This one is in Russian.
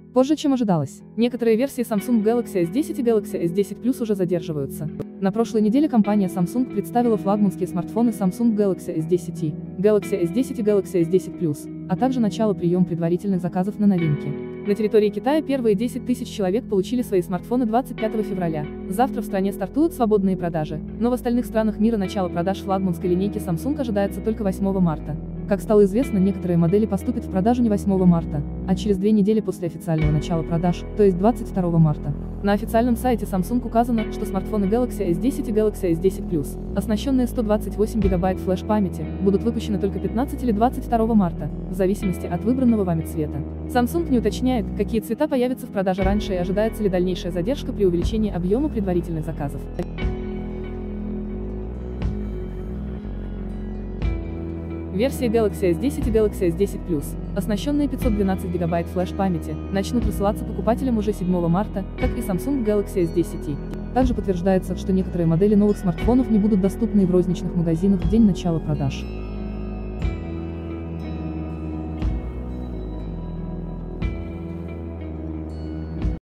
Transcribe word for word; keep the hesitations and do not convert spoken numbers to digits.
позже, чем ожидалось. Некоторые версии Samsung Galaxy эс десять и Galaxy эс десять плюс уже задерживаются. На прошлой неделе компания Samsung представила флагманские смартфоны Samsung Galaxy эс десять и, Galaxy эс десять и Galaxy эс десять плюс, а также начало прием предварительных заказов на новинки. На территории Китая первые десять тысяч человек получили свои смартфоны двадцать пятого февраля. Завтра в стране стартуют свободные продажи, но в остальных странах мира начало продаж флагманской линейки Samsung ожидается только восьмого марта. Как стало известно, некоторые модели поступят в продажу не восьмого марта, а через две недели после официального начала продаж, то есть двадцать второго марта. На официальном сайте Samsung указано, что смартфоны Galaxy эс десять и Galaxy эс десять плюс, оснащенные ста двадцать восемь гигабайт флеш-памяти, будут выпущены только пятнадцатого или двадцать второго марта, в зависимости от выбранного вами цвета. Samsung не уточняет, какие цвета появятся в продаже раньше и ожидается ли дальнейшая задержка при увеличении объема предварительных заказов. Версии Galaxy эс десять и Galaxy эс десять плюс, оснащенные пятьсот двенадцать гигабайт флеш-памяти, начнут рассылаться покупателям уже седьмого марта, как и Samsung Galaxy эс десять и. Также подтверждается, что некоторые модели новых смартфонов не будут доступны и в розничных магазинах в день начала продаж.